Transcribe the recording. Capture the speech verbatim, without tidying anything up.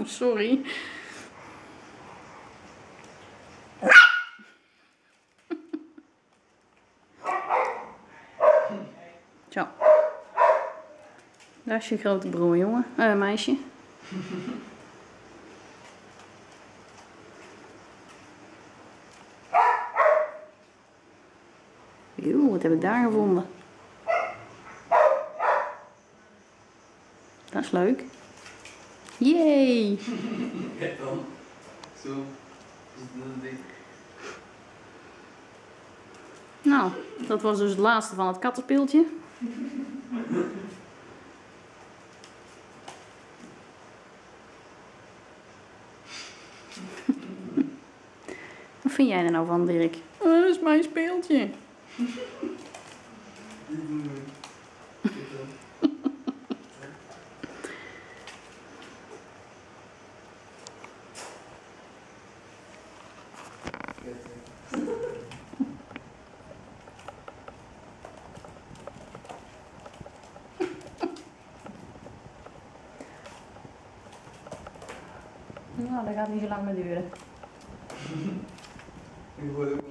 Sorry. Zo. Daar is je grote broer, jongen. Eh, meisje. Joe, wat heb ik daar gevonden? Dat is leuk. Yay! Kijk dan. Zo. Is dat ding. Nou, dat was dus het laatste van het kattenspeeltje. Wat vind jij er nou van, Dirk? Oh, dat is mijn speeltje. Nou, dat gaat niet zo lang meer duren. Ik word ook